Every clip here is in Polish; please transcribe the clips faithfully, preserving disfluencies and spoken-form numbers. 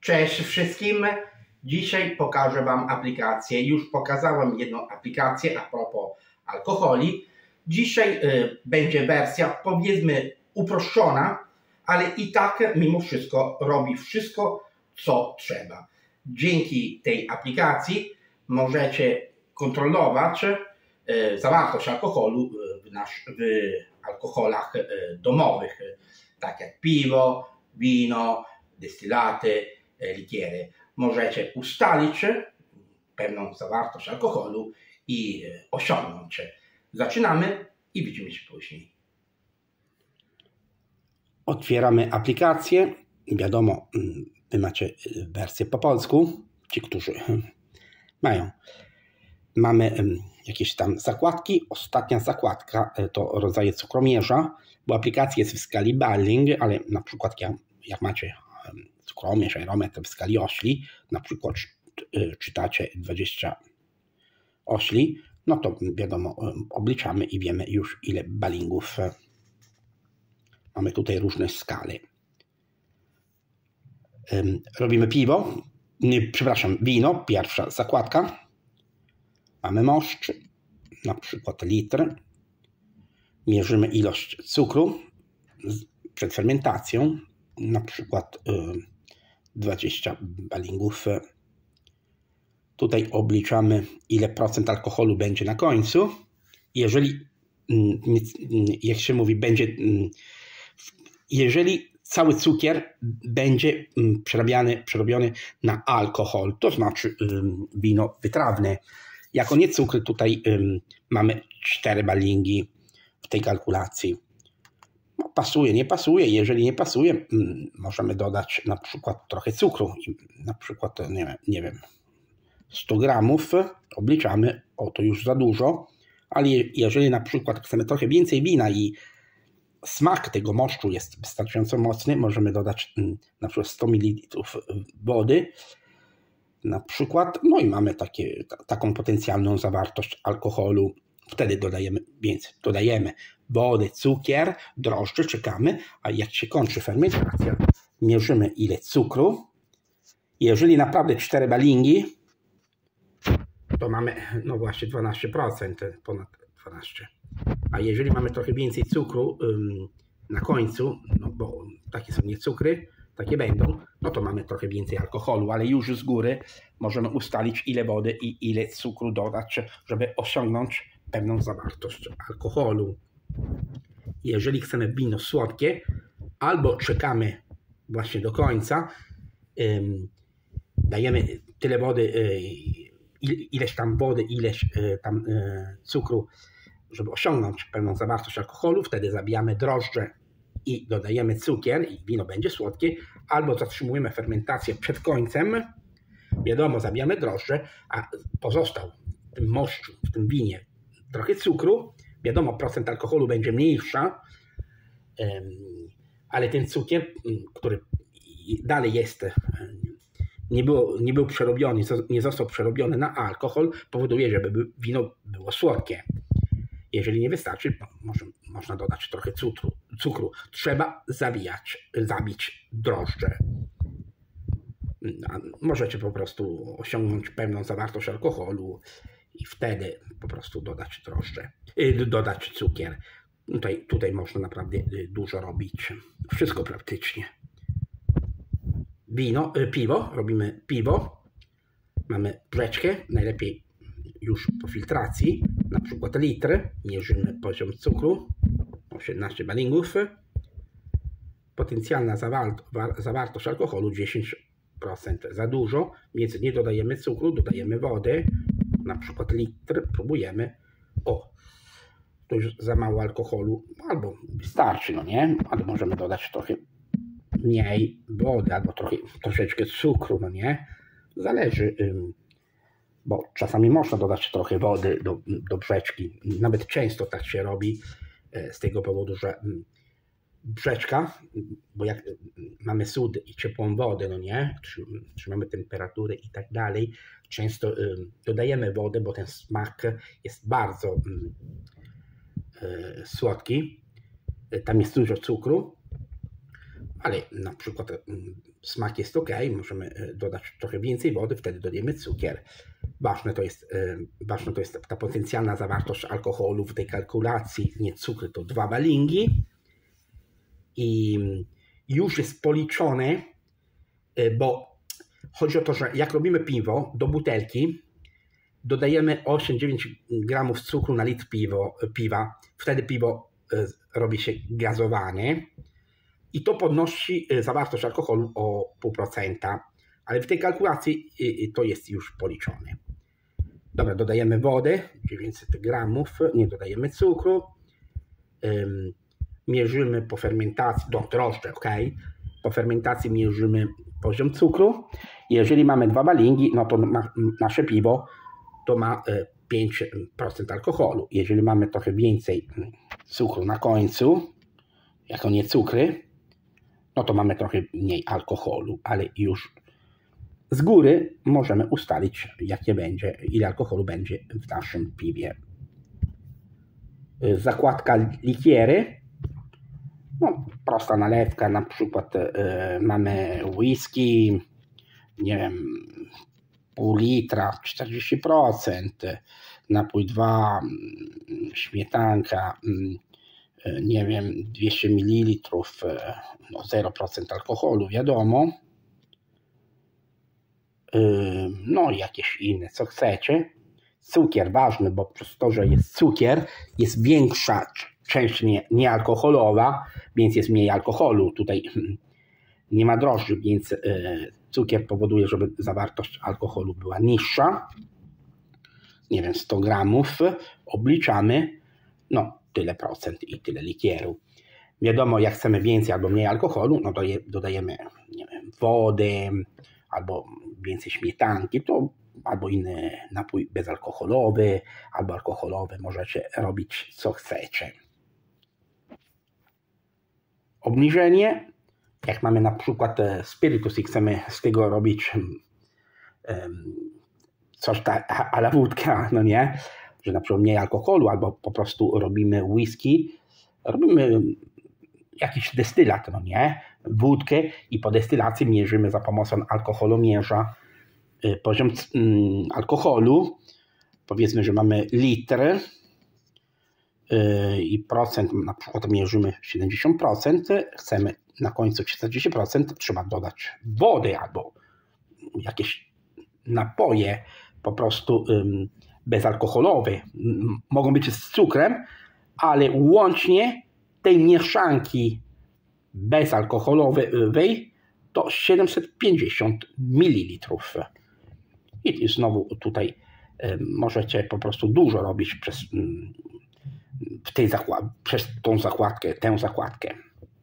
Cześć wszystkim. Dzisiaj pokażę Wam aplikację. Już pokazałem jedną aplikację a propos alkoholi. Dzisiaj y, będzie wersja, powiedzmy, uproszczona, ale i tak mimo wszystko robi wszystko, co trzeba. Dzięki tej aplikacji możecie kontrolować y, zawartość alkoholu w, nasz, w alkoholach y, domowych, tak jak piwo, wino, destylaty, likiery. Możecie ustalić pewną zawartość alkoholu i osiągnąć. Zaczynamy i widzimy się później. Otwieramy aplikację. Wiadomo, Wy macie wersję po polsku, ci, którzy mają. Mamy jakieś tam zakładki. Ostatnia zakładka to rodzaje cukromierza, bo aplikacja jest w skali Balling, ale na przykład jak, jak macie cukromierz, aerometr w skali ośli, na przykład czytacie dwadzieścia ośli, no to wiadomo, obliczamy i wiemy już, ile balingów. Mamy tutaj różne skale. Robimy piwo, przepraszam, wino, pierwsza zakładka. Mamy moszcz, na przykład litr. Mierzymy ilość cukru przed fermentacją, na przykład dwadzieścia balingów. Tutaj obliczamy, ile procent alkoholu będzie na końcu. Jeżeli, jak się mówi, będzie, jeżeli cały cukier będzie przerabiany, przerobiony na alkohol, to znaczy wino wytrawne. Jako nie cukry, tutaj mamy cztery balingi w tej kalkulacji. No, pasuje, nie pasuje. Jeżeli nie pasuje, możemy dodać na przykład trochę cukru. Na przykład, nie wiem, nie wiem sto gramów obliczamy, o to już za dużo, ale jeżeli na przykład chcemy trochę więcej wina i smak tego moszczu jest wystarczająco mocny, możemy dodać na przykład sto mililitrów wody, na przykład, no i mamy takie, taką potencjalną zawartość alkoholu. Wtedy dodajemy, więc dodajemy wodę, cukier, drożdże, czekamy, a jak się kończy fermentacja, mierzymy ile cukru. Jeżeli naprawdę cztery balingi, to mamy, no właśnie dwanaście procent, ponad dwanaście. A jeżeli mamy trochę więcej cukru ym, na końcu, no bo takie są nie cukry, takie będą, no to mamy trochę więcej alkoholu, ale już z góry możemy ustalić, ile wody i ile cukru dodać, żeby osiągnąć pewną zawartość alkoholu. Jeżeli chcemy wino słodkie, albo czekamy właśnie do końca, ym, dajemy tyle wody, yy, ileś tam wody, ileś yy, tam yy, cukru, żeby osiągnąć pewną zawartość alkoholu, wtedy zabijamy drożdże i dodajemy cukier i wino będzie słodkie, albo zatrzymujemy fermentację przed końcem, wiadomo, zabijamy drożdże, a pozostał w tym moszczu, w tym winie trochę cukru, wiadomo, procent alkoholu będzie mniejsza, ale ten cukier, który dalej jest, nie, było, nie był przerobiony, nie został przerobiony na alkohol, powoduje, żeby wino było słodkie. Jeżeli nie wystarczy, może, można dodać trochę cukru. cukru. Trzeba zabijać, zabić drożdże. Możecie po prostu osiągnąć pewną zawartość alkoholu i wtedy po prostu dodać drożdże, dodać cukier. Tutaj, tutaj można naprawdę dużo robić. Wszystko praktycznie. Wino, piwo, robimy piwo. Mamy brzeczkę, najlepiej już po filtracji, na przykład litr, mierzymy poziom cukru, osiemnaście balingów, potencjalna zawartość alkoholu dziesięć procent, za dużo, więc nie dodajemy cukru, dodajemy wody, na przykład litr, próbujemy, o, to już za mało alkoholu, albo wystarczy, no nie, ale możemy dodać trochę mniej wody, albo trochę, troszeczkę cukru, no nie, zależy, bo czasami można dodać trochę wody do, do brzeczki. Nawet często tak się robi z tego powodu, że brzeczka, bo jak mamy sód i ciepłą wodę, no nie, trzymamy temperaturę i tak dalej, często dodajemy wodę, bo ten smak jest bardzo słodki. Tam jest dużo cukru, ale na przykład smak jest ok, możemy dodać trochę więcej wody, wtedy dodajemy cukier. Ważne to jest, ważne to jest ta potencjalna zawartość alkoholu w tej kalkulacji, nie cukry, to dwa balingi. I już jest policzone, bo chodzi o to, że jak robimy piwo do butelki, dodajemy osiem do dziewięciu gramów cukru na litr piwo, piwa, wtedy piwo robi się gazowane i to podnosi zawartość alkoholu o pół procenta, ale w tej kalkulacji to jest już policzone. Dobra, dodajemy wodę, dziewięćset gramów, nie dodajemy cukru, mierzymy po fermentacji, do drożdże, ok, po fermentacji mierzymy poziom cukru. Jeżeli mamy dwa balingi, no to ma, nasze piwo to ma pięć procent alkoholu. Jeżeli mamy trochę więcej cukru na końcu, jako nie cukry, no to mamy trochę mniej alkoholu, ale już z góry możemy ustalić, jakie będzie, ile alkoholu będzie w naszym piwie. Zakładka likiery, no prosta nalewka, na przykład y, mamy whisky, nie wiem, pół litra, czterdzieści procent, napój dwa, śmietanka, nie wiem, dwieście mililitrów, no zero procent alkoholu, wiadomo. No i jakieś inne, co chcecie. Cukier ważny, bo przez to, że jest cukier, jest większa część nie, niealkoholowa, więc jest mniej alkoholu. Tutaj nie ma drożdży, więc cukier powoduje, żeby zawartość alkoholu była niższa. Nie wiem, sto gramów. Obliczamy, no tyle procent i tyle likieru. Wiadomo, jak chcemy więcej albo mniej alkoholu, no to dodajemy, nie wiem, wody, albo więcej śmietanki, to albo inny napój bezalkoholowy, albo alkoholowy. Możecie robić, co chcecie. Obniżenie. Jak mamy na przykład spirytus i chcemy z tego robić um, coś ta, a la wódka, no nie? Że na przykład mniej alkoholu, albo po prostu robimy whisky, robimy jakiś destylat, no nie? Wódkę i po destylacji mierzymy za pomocą alkoholomierza poziom um, alkoholu. Powiedzmy, że mamy litr yy, i procent, na przykład mierzymy siedemdziesiąt procent, chcemy na końcu czterdzieści procent, trzeba dodać wody albo jakieś napoje po prostu ym, bezalkoholowe. Mogą być z cukrem, ale łącznie tej mieszanki bezalkoholowej to siedemset pięćdziesiąt mililitrów. I znowu tutaj ym, możecie po prostu dużo robić przez, ym, w tej zakład- przez tą zakładkę, tę zakładkę.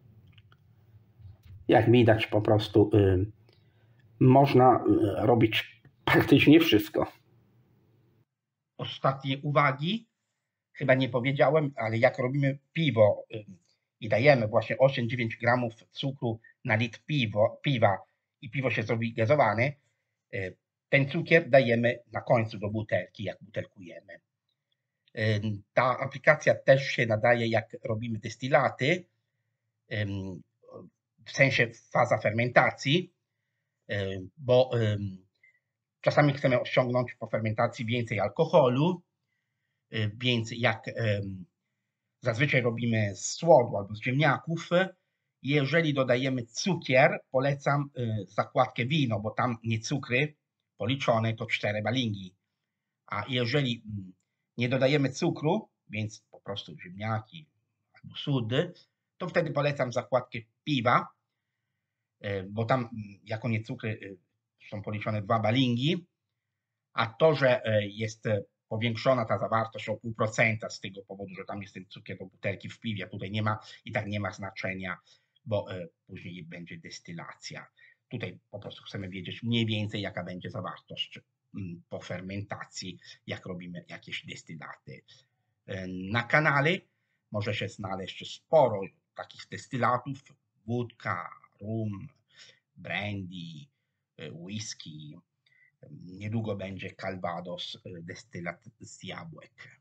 Jak widać, po prostu y, można y, robić praktycznie wszystko. Ostatnie uwagi. Chyba nie powiedziałem, ale jak robimy piwo y, i dajemy właśnie osiem do dziewięciu gramów cukru na litr piwo, piwa i piwo się zrobi gazowane, y, ten cukier dajemy na końcu do butelki, jak butelkujemy. Y, ta aplikacja też się nadaje, jak robimy destylaty, y, w sensie faza fermentacji, bo czasami chcemy osiągnąć po fermentacji więcej alkoholu, więc jak zazwyczaj robimy z słodu albo z ziemniaków, jeżeli dodajemy cukier, polecam zakładkę wino, bo tam nie cukry policzone to cztery balingi, a jeżeli nie dodajemy cukru, więc po prostu ziemniaki albo sód, to wtedy polecam zakładkę piwa, bo tam jako nie cukry są policzone dwa balingi, a to, że jest powiększona ta zawartość o pół procenta z tego powodu, że tam jest ten cukier do butelki w piwie, tutaj nie ma i tak nie ma znaczenia, bo później będzie destylacja. Tutaj po prostu chcemy wiedzieć mniej więcej, jaka będzie zawartość po fermentacji, jak robimy jakieś destylaty. Na kanale może się znaleźć sporo takich destylatów, wódka, rum, brandy, whisky. Niedługo będzie Calvados, destylat z jabłek.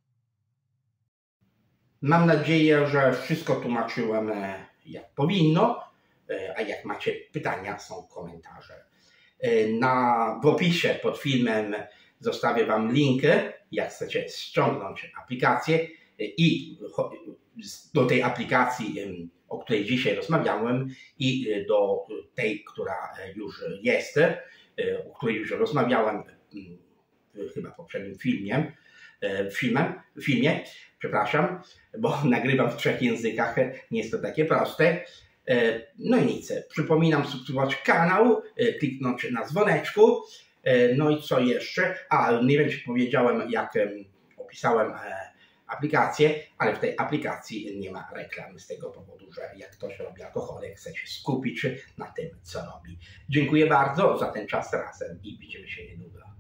Mam nadzieję, że wszystko tłumaczyłem jak powinno. a jak macie pytania, są komentarze. Na, w opisie pod filmem zostawię Wam link, jak chcecie ściągnąć aplikację i do tej aplikacji, o której dzisiaj rozmawiałem, i do tej, która już jest, o której już rozmawiałem chyba w poprzednim filmie, filmem, filmie, przepraszam, bo nagrywam w trzech językach, nie jest to takie proste. No i nic, przypominam subskrybować kanał, kliknąć na dzwoneczku, no i co jeszcze? A, nie wiem, czy powiedziałem, jak opisałem aplikację, ale w tej aplikacji nie ma reklam z tego powodu, że jak ktoś robi alkohole, chce się skupić na tym, co robi. Dziękuję bardzo za ten czas razem i widzimy się niedługo.